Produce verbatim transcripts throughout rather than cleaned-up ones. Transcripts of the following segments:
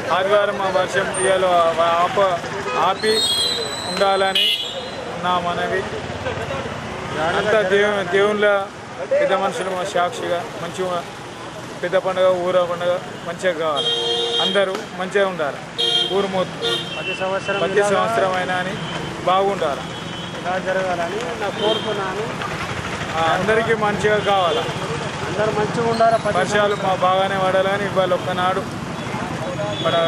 ఆదివారం మా వర్షం ఇయ్యాలో ఆప ఆపి ఉండాలని నా మనవి. అంతా దేవు దేవుళ్ళ పెద్ద మనుషులు సాక్షిగా మంచిగా పెద్ద పండుగ ఊర పండుగ మంచిగా కావాలి. అందరూ మంచిగా ఉండాలి. ఊరు మొత్తం ప్రతి సంవత్సరం ప్రతి సంవత్సరం అయినా అని బాగుండాలి. ఇలా జరగాలని నా కోరుకున్నాను. అందరికీ మంచిగా కావాలి. అందరూ మంచిగా ఉండాలి. వర్షాలు మా బాగానే పడాలని ఇవాళ ఒక్కనాడు పడ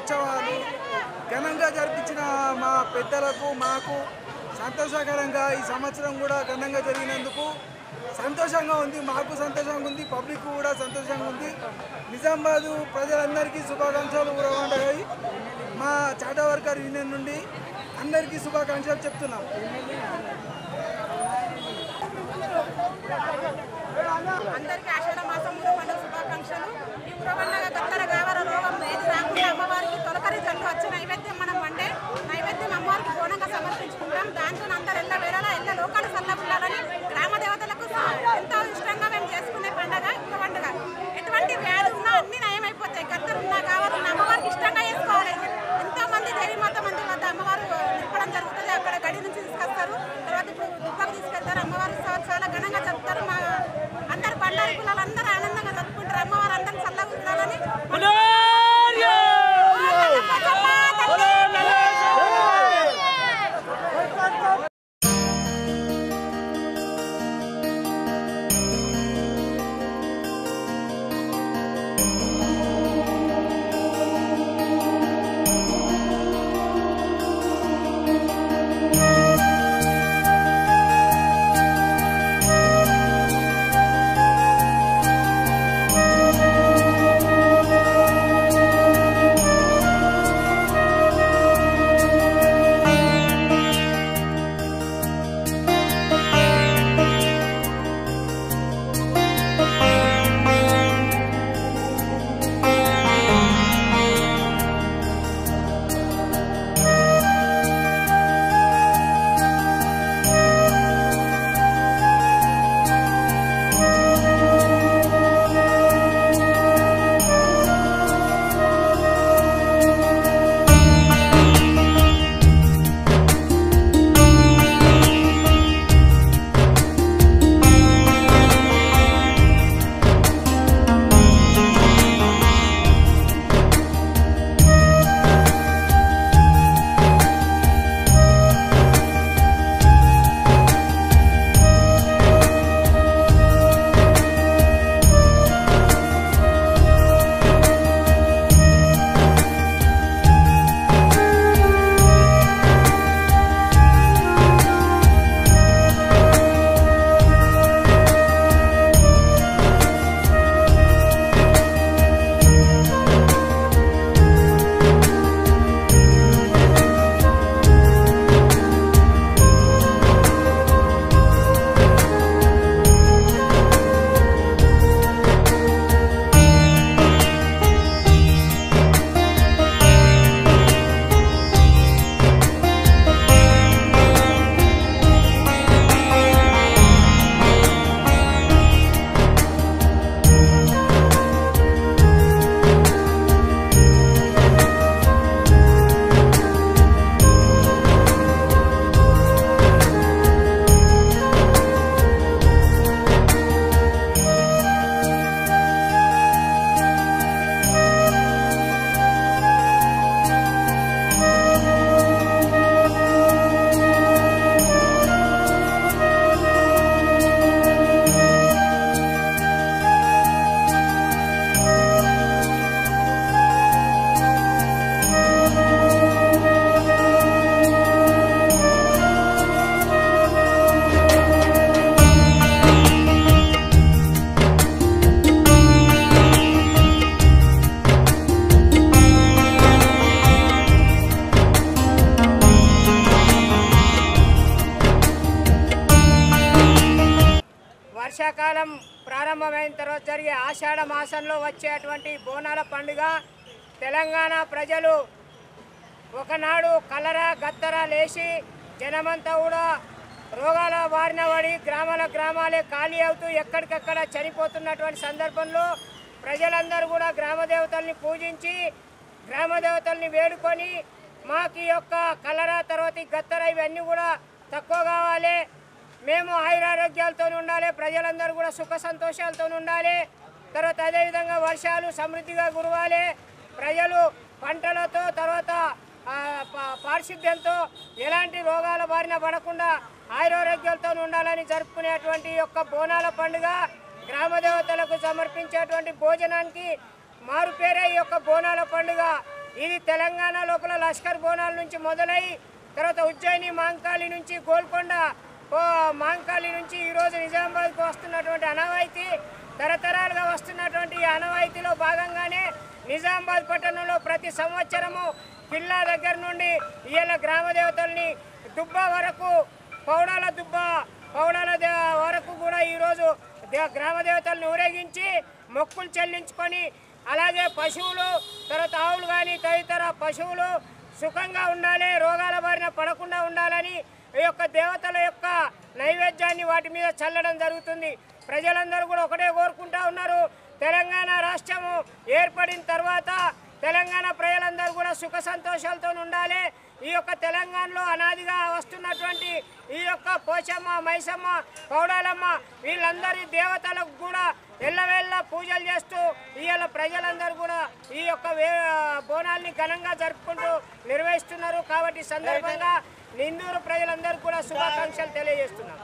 ఉత్సవాలు ఘనంగా జరిపించిన మా పెద్దలకు మాకు సంతోషకరంగా ఈ సంవత్సరం కూడా ఘనంగా జరిగినందుకు సంతోషంగా ఉంది. మాకు సంతోషంగా ఉంది, పబ్లిక్ కూడా సంతోషంగా ఉంది. నిజామాబాదు ప్రజలందరికీ శుభాకాంక్షలు ఉరవండగాయి. మా చాటా వర్కర్ యూనియన్ నుండి అందరికీ శుభాకాంక్షలు చెప్తున్నాం. అందరికీ ఆషాఢ మాసం పండుగ శుభాకాంక్షలు. ఈ పండుగ గత్తర గావర రోగం ఏది రాకుండా అమ్మవారికి తొలకరి జల్లు వచ్చి నైవేద్యం మనం వండే నైవేద్యం అమ్మవారికి పూర్ణంగా సమర్పించుకుంటాం. దాంతో అందరు ఎల్ల వేళలా ఎల్ల లోకాలు సల్లగుండాలని గ్రామ దేవతలకు ఎంతో ఇష్టంగా మేము చేసుకునే పండుగ ఈ పండుగ. ఎటువంటి వ్యాధి ఉన్నా అన్ని నయమైపోతాయి. గత్తరు ఉన్నా గావరున్నా అమ్మవారికి ఇష్టంగా చేసుకోవాలి. ఎంతో మంది దేవిమాత మంది వద్ద అమ్మవారు నింపడం జరుగుతుంది. అక్కడ గడి నుంచి తీసుకొస్తారు, తర్వాత ఇప్పుడు దుబ్బకు తీసుకెళ్తారు. అమ్మవారు చాలా ఘనంగా జరుపుతారు. మా అందరు బండారి కులాలు అందరూ ఆనందంగా జరుపుకుంటారు. అమ్మవారు అందరిని చల్లగా ఉండాలని వర్షాకాలం ప్రారంభమైన తర్వాత జరిగే ఆషాఢ మాసంలో వచ్చేటువంటి బోనాల పండుగ తెలంగాణ ప్రజలు ఒకనాడు కలరా గత్తరా లేచి జనమంతా కూడా రోగాల బారిన పడి గ్రామాల గ్రామాలే ఖాళీ అవుతూ ఎక్కడికక్కడ చనిపోతున్నటువంటి సందర్భంలో ప్రజలందరూ కూడా గ్రామ దేవతల్ని పూజించి గ్రామ దేవతల్ని వేడుకొని మాకు ఈ యొక్క కలరా తర్వాత గత్తరా ఇవన్నీ కూడా తక్కువ కావాలి, మేము ఆయురారోగ్యాలతో ఉండాలి, ప్రజలందరూ కూడా సుఖ సంతోషాలతో ఉండాలి, తర్వాత అదేవిధంగా వర్షాలు సమృద్ధిగా కురవాలి, ప్రజలు పంటలతో తర్వాత పారిశుద్ధ్యంతో ఎలాంటి రోగాల బారిన పడకుండా ఆయురారోగ్యాలతో ఉండాలని జరుపుకునేటువంటి యొక్క బోనాల పండుగ గ్రామ దేవతలకు సమర్పించేటువంటి భోజనానికి మారు పేరే ఈ యొక్క బోనాల పండుగ. ఇది తెలంగాణ లోపల లష్కర్ బోనాల నుంచి మొదలై తర్వాత ఉజ్జయిని మాంకాళి నుంచి గోల్కొండ మాంకాళి నుంచి ఈరోజు నిజామాబాద్కు వస్తున్నటువంటి ఆనవాయితీ తరతరాలుగా వస్తున్నటువంటి ఈ ఆనవాయితీలో భాగంగానే నిజామాబాద్ పట్టణంలో ప్రతి సంవత్సరము కిల్లా దగ్గర నుండి ఇయ్యాల గ్రామ దేవతల్ని దుబ్బ వరకు పౌడాల దుబ్బ పౌడాల వరకు కూడా ఈరోజు గ్రామ దేవతలను ఊరేగించి మొక్కులు చెల్లించుకొని అలాగే పశువులు తర్వాత ఆవులు కానీ తదితర పశువులు సుఖంగా ఉండాలి, రోగాల బారిన పడకుండా ఉండాలని ఈ యొక్క దేవతల యొక్క నైవేద్యాన్ని వాటి మీద చల్లడం జరుగుతుంది. ప్రజలందరూ కూడా ఒకటే కోరుకుంటా ఉన్నారు, తెలంగాణ రాష్ట్రము ఏర్పడిన తర్వాత తెలంగాణ ప్రజలందరూ కూడా సుఖ సంతోషాలతో ఉండాలి. ఈ యొక్క తెలంగాణలో అనాదిగా వస్తున్నటువంటి ఈ యొక్క పోచమ్మ, మైసమ్మ, పౌడాలమ్మ వీళ్ళందరి దేవతలకు కూడా ఎల్లవేళ్ళ పూజలు చేస్తూ ఇవాళ ప్రజలందరూ కూడా ఈ యొక్క బోనాల్ని ఘనంగా జరుపుకుంటూ నిర్వహిస్తున్నారు. కాబట్టి సందర్భంగా నిందూరు ప్రజలందరూ కూడా శుభాకాంక్షలు తెలియజేస్తున్నారు.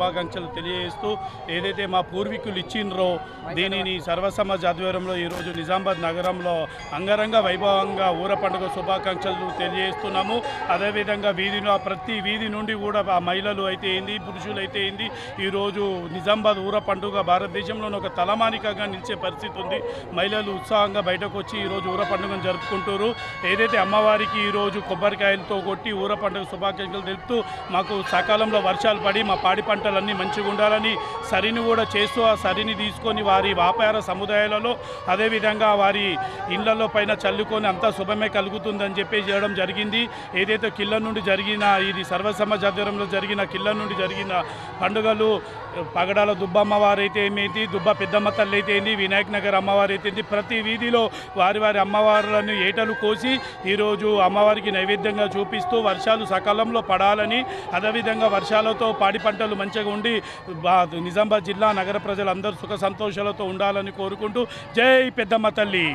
శుభాకాంక్షలు తెలియజేస్తూ ఏదైతే మా పూర్వీకులు ఇచ్చిండ్రో దీనిని సర్వసమాజ ఆధ్వర్యంలో ఈరోజు నిజామాబాద్ నగరంలో అంగరంగ వైభవంగా ఊర పండుగ శుభాకాంక్షలు తెలియజేస్తున్నాము. అదేవిధంగా వీధిలో ప్రతి వీధి నుండి కూడా ఆ మహిళలు అయితే ఏంది, పురుషులు అయితే ఏంది, ఈరోజు నిజామాబాద్ ఊర పండుగ భారతదేశంలోని ఒక తలమానికగా నిలిచే పరిస్థితి ఉంది. మహిళలు ఉత్సాహంగా బయటకు వచ్చి ఈరోజు ఊర పండుగను జరుపుకుంటారు. ఏదైతే అమ్మవారికి ఈరోజు కొబ్బరికాయలతో కొట్టి ఊర పండుగ శుభాకాంక్షలు తెలుపుతూ మాకు సకాలంలో వర్షాలు పడి మా పాడి పంటలన్నీ మంచిగా ఉండాలని సరిని కూడా చేస్తూ ఆ సరిని తీసుకొని వారి వ్యాపార సముదాయాలలో అదేవిధంగా వారి ఇళ్లలో పైన చల్లుకొని అంతా శుభమే కలుగుతుందని చెప్పి చేయడం జరిగింది. ఏదైతే కిల్ల నుండి జరిగిన ఇది సర్వసమాజ ఆధ్వర్యంలో జరిగిన కిల్ల నుండి జరిగిన పండుగలు పగడాల దుబ్బ అమ్మవారు అయితే ఏమైంది, దుబ్బ పెద్దమ్మ తల్లి అయితే ఏంది, వినాయక్ నగర్ అమ్మవారు అయితే ప్రతి వీధిలో వారి వారి అమ్మవార్లను ఏటలు కోసి ఈరోజు అమ్మవారికి నైవేద్యంగా చూపిస్తూ వర్షాలు సకాలంలో పడాలని అదేవిధంగా వర్షాలతో పాడి పంటలు మంచిగా ఉండి నిజామాబాద్ జిల్లా నగర ప్రజలందరూ సుఖ సంతోషాలతో ఉండాలని కోరుకుంటూ జై పెద్దమ్మ తల్లి.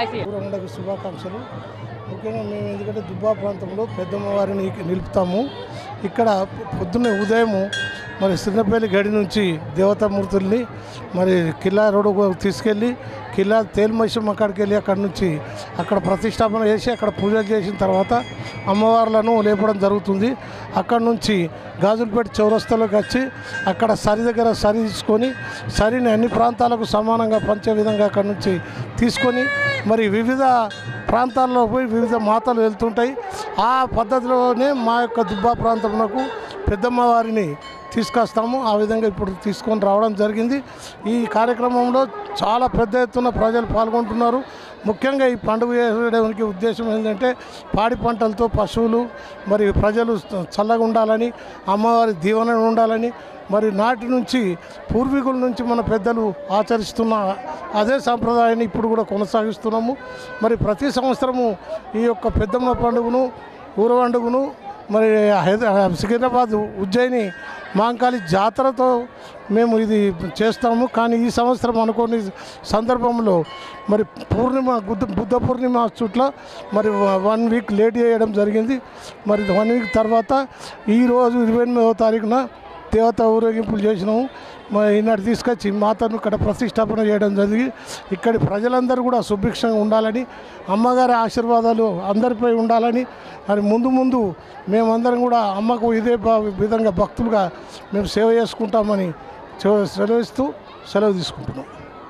ఊరందరికీ శుభాకాంక్షలు. ముఖ్యంగా మేము ఎందుకంటే దుబ్బా ప్రాంతంలో పెద్దమ్మవారిని నిలుపుతాము. ఇక్కడ పొద్దున్నే ఉదయము మరి సిన్నపల్లి గడి నుంచి దేవతామూర్తుల్ని మరి కిల్లా రోడ్డు తీసుకెళ్ళి కిల్లా తేలుమైసమ్మ అక్కడికి వెళ్ళి అక్కడి నుంచి అక్కడ ప్రతిష్టాపన చేసి అక్కడ పూజలు చేసిన తర్వాత అమ్మవార్లను లేపడం జరుగుతుంది. అక్కడి నుంచి గాజులపేట చౌరస్తాలోకి వచ్చి అక్కడ సరి దగ్గర సరి తీసుకొని సరిని అన్ని ప్రాంతాలకు సమానంగా పంచే విధంగా అక్కడి నుంచి తీసుకొని మరి వివిధ ప్రాంతాల్లో పోయి వివిధ మాతలు వెళ్తుంటాయి. ఆ పద్ధతిలోనే మా యొక్క దుబ్బా ప్రాంతంలో పెద్దమ్మవారిని తీసుకొస్తాము. ఆ విధంగా ఇప్పుడు తీసుకొని రావడం జరిగింది. ఈ కార్యక్రమంలో చాలా పెద్ద ఎత్తున ప్రజలు పాల్గొంటున్నారు. ముఖ్యంగా ఈ పండుగ చేయడానికి ఉద్దేశం ఏంటంటే పాడి పంటలతో పశువులు మరి ప్రజలు చల్లగా ఉండాలని, అమ్మవారి దీవెన ఉండాలని, మరి నాటి నుంచి పూర్వీకుల నుంచి మన పెద్దలు ఆచరిస్తున్న అదే సాంప్రదాయాన్ని ఇప్పుడు కూడా కొనసాగిస్తున్నాము. మరి ప్రతి సంవత్సరము ఈ యొక్క పెద్దమ్మ పండుగను ఊర పండుగను మరి సికింద్రాబాద్ ఉజ్జయిని మాంకాళి జాతరతో మేము ఇది చేస్తాము. కానీ ఈ సంవత్సరం అనుకోని సందర్భంలో మరి పూర్ణిమ బుద్ధ బుద్ధ పూర్ణిమ చుట్ల మరి వన్ వీక్ లేట్ చేయడం జరిగింది. మరి వన్ వీక్ తర్వాత ఈరోజు ఇరవై ఎనిమిదవ తారీఖున దేవత ఊరేగింపులు చేసినాము. ఈనాడు తీసుకొచ్చి మాతను ఇక్కడ ప్రతిష్టాపన చేయడం జరిగి ఇక్కడి ప్రజలందరూ కూడా సుభిక్షంగా ఉండాలని, అమ్మగారి ఆశీర్వాదాలు అందరిపై ఉండాలని, మరి ముందు ముందు మేమందరం కూడా అమ్మకు ఇదే విధంగా భక్తులుగా మేము సేవ చేసుకుంటామని సెలవిస్తూ సెలవు తీసుకుంటున్నాం.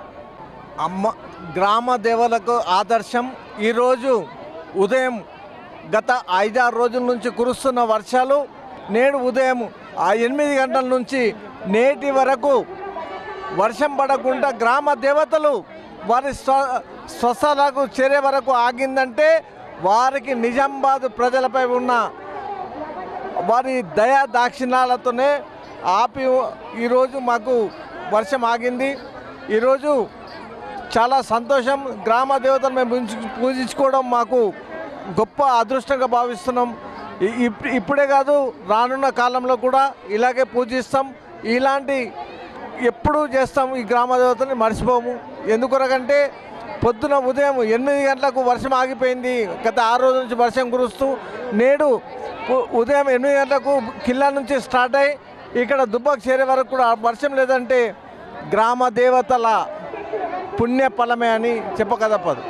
అమ్మ గ్రామ దేవతలకు ఆదర్శం. ఈరోజు ఉదయం గత ఐదారు రోజుల నుంచి కురుస్తున్న వర్షాలు నేడు ఉదయం ఆ ఎనిమిది గంటల నుంచి నేటి వరకు వర్షం పడకుండా గ్రామ దేవతలు వారి స్వ స్వస్థలకు చేరే వరకు ఆగిందంటే వారికి నిజామాబాద్ ప్రజలపై ఉన్న వారి దయా దాక్షిణ్యాలతోనే ఆపి ఈరోజు మాకు వర్షం ఆగింది. ఈరోజు చాలా సంతోషం. గ్రామ దేవతను మేము పూజించుకోవడం మాకు గొప్ప అదృష్టంగా భావిస్తున్నాం. ఇప్పుడే కాదు, రానున్న కాలంలో కూడా ఇలాగే పూజిస్తాం. ఇలాంటి ఎప్పుడూ చేస్తాం. ఈ గ్రామ దేవతని మర్చిపోము. ఎందుకొరకంటే పొద్దున ఉదయం ఎనిమిది గంటలకు వర్షం ఆగిపోయింది. గత ఆరు రోజుల నుంచి వర్షం కురుస్తూ నేడు ఉదయం ఎనిమిది గంటలకు కిల్లా నుంచి స్టార్ట్ అయ్యి ఇక్కడ దుబ్బకు చేరే వరకు కూడా వర్షం లేదంటే గ్రామ దేవతల పుణ్య ఫలమే అని చెప్పక తప్పదు.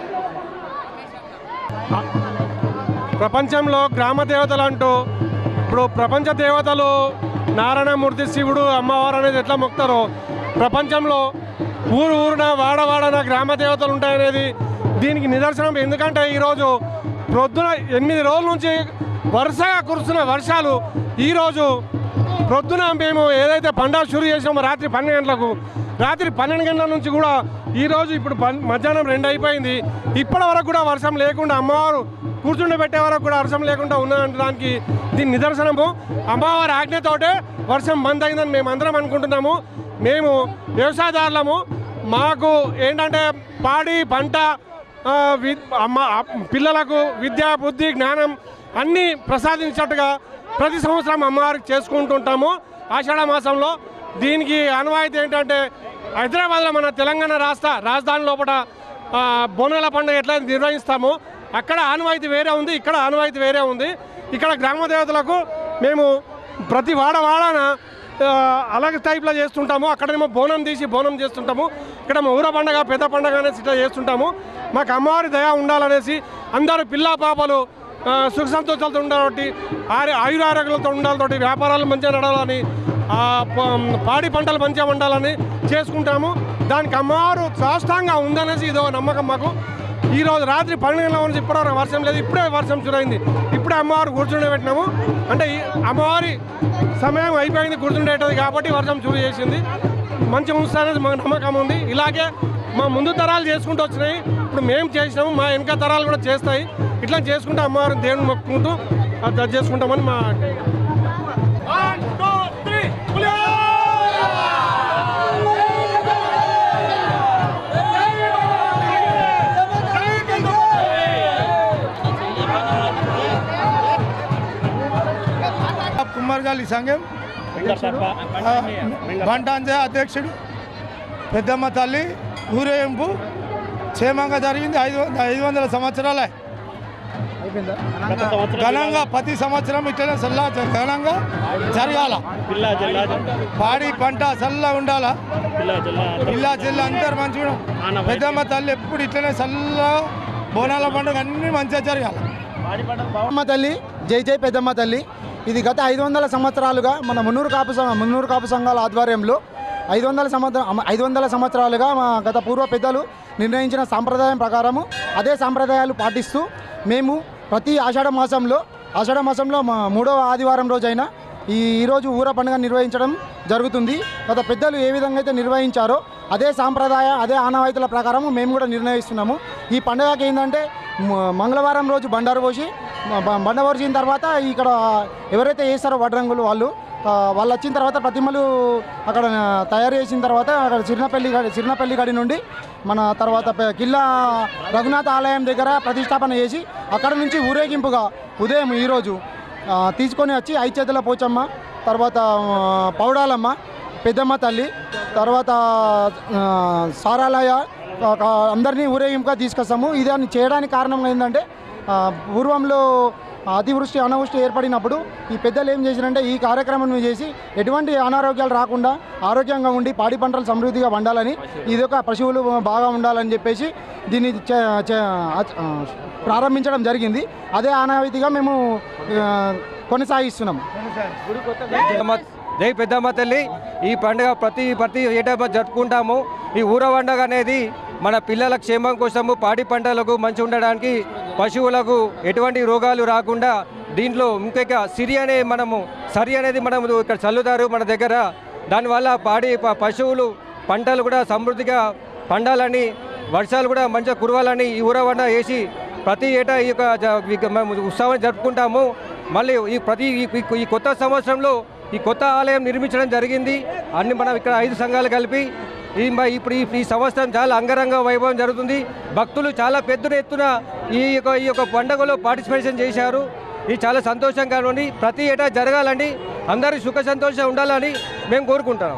ప్రపంచంలో గ్రామ దేవతలు అంటూ ఇప్పుడు ప్రపంచ దేవతలు నారాయణమూర్తి, శివుడు, అమ్మవారు అనేది ఎట్లా మొక్తారో ప్రపంచంలో ఊరు ఊరున వాడవాడన గ్రామ దేవతలు ఉంటాయనేది దీనికి నిదర్శనం. ఎందుకంటే ఈరోజు ప్రొద్దున ఎనిమిది రోజుల నుంచి వరుసగా కురుస్తున్న వర్షాలు ఈరోజు ప్రొద్దున మేము ఏదైతే పండుగ షురు చేసామో రాత్రి పన్నెండు గంటలకు రాత్రి పన్నెండు గంటల నుంచి కూడా ఈరోజు ఇప్పుడు మధ్యాహ్నం రెండు అయిపోయింది. ఇప్పటి వరకు కూడా వర్షం లేకుండా అమ్మవారు కూర్చుండి పెట్టే వరకు కూడా వర్షం లేకుండా ఉన్నదానికి దీని నిదర్శనము. అమ్మవారి ఆజ్ఞతోటే వర్షం బంద్ అయిందని మేము అందరం అనుకుంటున్నాము. మేము వ్యవసాయదారులము. మాకు ఏంటంటే పాడి పంట అమ్మ పిల్లలకు విద్య, బుద్ధి, జ్ఞానం అన్నీ ప్రసాదించినట్టుగా ప్రతి సంవత్సరం అమ్మవారికి చేసుకుంటుంటాము ఆషాఢ మాసంలో. దీనికి ఆనవాయితీ ఏంటంటే హైదరాబాద్లో మన తెలంగాణ రాష్ట్ర రాజధాని లోపల బోనాల పండుగ ఎట్లా నిర్వహిస్తామో అక్కడ ఆనవాయితీ వేరే ఉంది, ఇక్కడ ఆనవాయితీ వేరే ఉంది. ఇక్కడ గ్రామ దేవతలకు మేము ప్రతి వాడ వాడన అలాగే టైప్లో చేస్తుంటాము. అక్కడేమో బోనం తీసి బోనం చేస్తుంటాము. ఇక్కడ ఊర పండుగ, పెద్ద పండుగ అనేసి ఇట్లా చేస్తుంటాము. మాకు అమ్మవారి దయ ఉండాలనేసి అందరూ పిల్ల పాపలు సుఖ సంతోషాలతో ఉండాలి, ఆరు ఆయురారోగ్యాలతో ఉండాలతోటి వ్యాపారాలు మంచిగా నడాలని, పాడి పంటలు మంచిగా ఉండాలని చేసుకుంటాము. దానికి అమ్మవారు సాష్టాంగా ఉందనేసి ఇదో నమ్మకం మాకు. ఈరోజు రాత్రి పన్నెండు గంటల నుంచి ఇప్పటివరకు వర్షం లేదు. ఇప్పుడే వర్షం చురైంది. ఇప్పుడే అమ్మవారు కూర్చుండే పెట్టినాము. అంటే అమ్మవారి సమయం అయిపోయింది కూర్చుండేటది కాబట్టి వర్షం చురు చేసింది. మంచి ఉంచుతానేది మాకు నమ్మకం ఉంది. ఇలాగే మా ముందు తరాలు చేసుకుంటూ వచ్చినాయి. ఇప్పుడు మేము చేసినాము, మా వెనక తరాలు కూడా చేస్తాయి. ఇట్లా చేసుకుంటూ అమ్మవారిని దేవుని మొక్కుకుంటూ అది చేసుకుంటామని మా కుమార్గాలి సంఘం బంటాంజ అధ్యక్షుడు, పెద్దమ్మ తల్లి ఊరేగింపు క్షేమంగా జరిగింది. ఐదు ఐదు వందల సంవత్సరాలే ఘనంగా ప్రతి సంవత్సరం ఇట్లనే చల్లా ఘనంగా జరగాల. పాడి పంట చల్లగా ఉండాలా. పిల్లా చెల్లి అందరు మంచిగా. పెద్దమ్మ తల్లి ఎప్పుడు ఇట్లనే చల్లగా బోనాల పండుగ అన్ని మంచిగా జరగాలి. పెద్దమ్మ తల్లి జై జై పెద్దమ్మ తల్లి. ఇది గత ఐదు వందల సంవత్సరాలుగా మన మున్నూరు కాపు సంఘ మున్నూరు కాపు సంఘాల ఆధ్వర్యంలో ఐదు వందల సంవత్సరం ఐదు వందల సంవత్సరాలుగా మా గత పూర్వ పెద్దలు నిర్ణయించిన సాంప్రదాయం ప్రకారము అదే సాంప్రదాయాలు పాటిస్తూ మేము ప్రతి ఆషాఢ మాసంలో ఆషాఢ మాసంలో మా మూడవ ఆదివారం రోజైన ఈ ఈరోజు ఊర పండుగ నిర్వహించడం జరుగుతుంది. గత పెద్దలు ఏ విధంగా అయితే నిర్వహించారో అదే సాంప్రదాయ అదే ఆనవాయితీల ప్రకారం మేము కూడా నిర్ణయిస్తున్నాము. ఈ పండుగకి ఏంటంటే మంగళవారం రోజు బండారు పోసి బండ పోసిన తర్వాత ఇక్కడ ఎవరైతే వేస్తారో వడ్రంగులు వాళ్ళు వాళ్ళు వచ్చిన తర్వాత ప్రతిమలు అక్కడ తయారు చేసిన తర్వాత అక్కడ సిరినపల్లి గడి సిరినపల్లి గడి నుండి మన తర్వాత కిల్లా రఘునాథ ఆలయం దగ్గర ప్రతిష్టాపన చేసి అక్కడ నుంచి ఊరేగింపుగా ఉదయం ఈరోజు తీసుకొని వచ్చి ఐచేతుల పోచమ్మ, తర్వాత పౌడాలమ్మ, పెద్దమ్మ తల్లి, తర్వాత సారాలయ అందరినీ ఊరేగింపుగా తీసుకొస్తాము. ఇదాన్ని చేయడానికి కారణం ఏంటంటే పూర్వంలో అతివృష్టి అనావృష్టి ఏర్పడినప్పుడు ఈ పెద్దలు ఏం చేశారంటే ఈ కార్యక్రమం చేసి ఎటువంటి అనారోగ్యాలు రాకుండా ఆరోగ్యంగా ఉండి పాడి పంటలు సమృద్ధిగా పండాలని, ఇది ఒక పశువులు బాగా ఉండాలని చెప్పేసి దీన్ని ప్రారంభించడం జరిగింది. అదే ఆనవాయితీగా మేము కొనసాగిస్తున్నాము. జై పెద్దమ్మ తల్లి. ఈ పండుగ ప్రతి ప్రతి ఏటా జరుపుకుంటాము. ఈ ఊర పండుగ అనేది మన పిల్లల క్షేమం కోసము, పాడి పంటలకు మంచి ఉండడానికి, పశువులకు ఎటువంటి రోగాలు రాకుండా దీంట్లో ఇంకొక సిరి అనే మనము సరి అనేది మనము ఇక్కడ చల్లుతారు మన దగ్గర. దానివల్ల పాడి పశువులు పంటలు కూడా సమృద్ధిగా పండాలని, వర్షాలు కూడా మంచిగా కురవాలని ఈ ఊర పండుగ వేసి ప్రతి ఏటా ఈ యొక్క ఉత్సవం జరుపుకుంటాము. మళ్ళీ ఈ ప్రతి ఈ కొత్త సంవత్సరంలో ఈ కొత్త ఆలయం నిర్మించడం జరిగింది. అన్ని మనం ఇక్కడ ఐదు సంఘాలు కలిపి ఈ ఇప్పుడు ఈ సంవత్సరం చాలా అంగరంగ వైభవం జరుగుతుంది. భక్తులు చాలా పెద్ద ఎత్తున ఈ యొక్క ఈ యొక్క పండుగలో పార్టిసిపేషన్ చేశారు. ఇది చాలా సంతోషంగా ఉంది. ప్రతి ఏటా జరగాలని, అందరూ సుఖ సంతోషంగా ఉండాలని మేము కోరుకుంటున్నాం.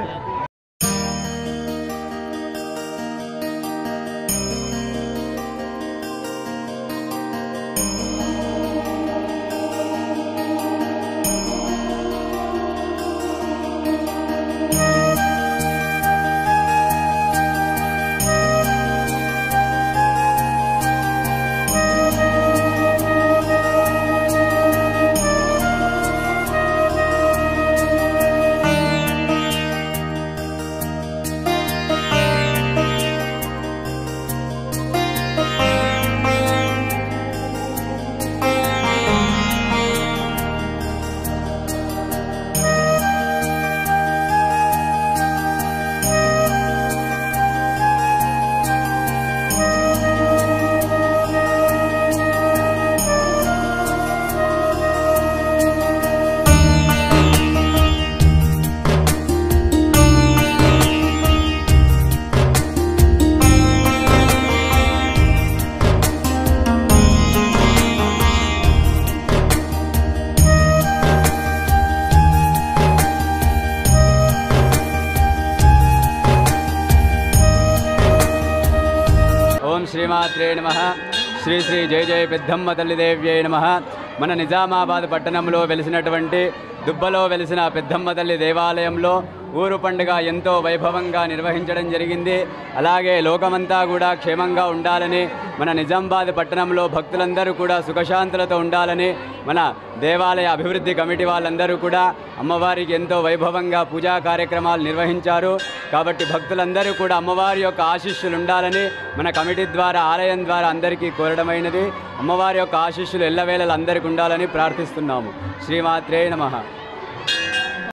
శ్రీమాత్రే నమః. శ్రీ శ్రీ జయ జయ పెద్దమ్మ తల్లిదేవ్యై నమః. మన నిజామాబాద్ పట్టణంలో వెలిసినటువంటి దుబ్బలో వెలిసిన పెద్దమ్మ తల్లి దేవాలయంలో ఊరు పండుగ ఎంతో వైభవంగా నిర్వహించడం జరిగింది. అలాగే లోకమంతా కూడా క్షేమంగా ఉండాలని, మన నిజామాబాద్ పట్టణంలో భక్తులందరూ కూడా సుఖశాంతులతో ఉండాలని మన దేవాలయ అభివృద్ధి కమిటీ వాళ్ళందరూ కూడా అమ్మవారికి ఎంతో వైభవంగా పూజా కార్యక్రమాలు నిర్వహించారు. కాబట్టి భక్తులందరూ కూడా అమ్మవారి యొక్క ఆశీస్సులు ఉండాలని మన కమిటీ ద్వారా, ఆలయం ద్వారా అందరికీ కోరడమైనది. అమ్మవారి యొక్క ఆశీస్సులు ఎల్లవేళలు అందరికీ ఉండాలని ప్రార్థిస్తున్నాము. శ్రీమాత్రే నమః.